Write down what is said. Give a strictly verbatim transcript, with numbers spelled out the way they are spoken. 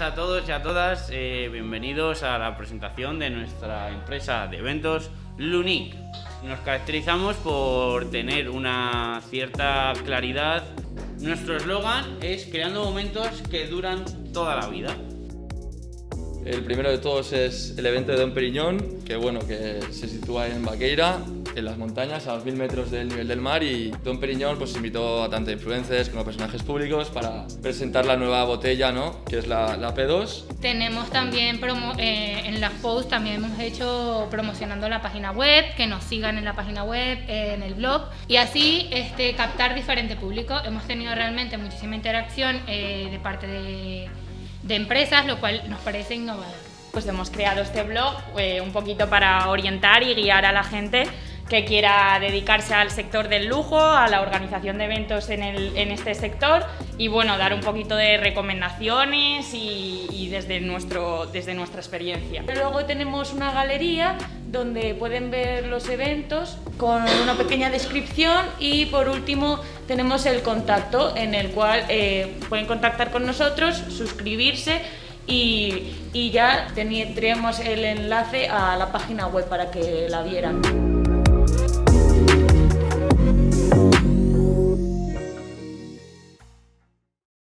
días a todos y a todas, eh, bienvenidos a la presentación de nuestra empresa de eventos Lunic. Nos caracterizamos por tener una cierta claridad. Nuestro eslogan es creando momentos que duran toda la vida. El primero de todos es el evento de Dom Perignon, que bueno, que se sitúa en Baqueira, en las montañas, a dos mil metros del nivel del mar, y Dom Perignon pues invitó a tanto influencers como personajes públicos para presentar la nueva botella, ¿no?, que es la, la P dos. Tenemos también promo, eh, en las posts también hemos hecho promocionando la página web, que nos sigan en la página web, eh, en el blog, y así este, captar diferente público. Hemos tenido realmente muchísima interacción eh, de parte de de empresas, lo cual nos parece innovador. Pues hemos creado este blog eh, un poquito para orientar y guiar a la gente que quiera dedicarse al sector del lujo, a la organización de eventos en, el, en este sector, y bueno, dar un poquito de recomendaciones y, y desde, nuestro, desde nuestra experiencia. Luego tenemos una galería donde pueden ver los eventos con una pequeña descripción, y por último tenemos el contacto en el cual eh, pueden contactar con nosotros, suscribirse y, y ya tendríamos el enlace a la página web para que la vieran.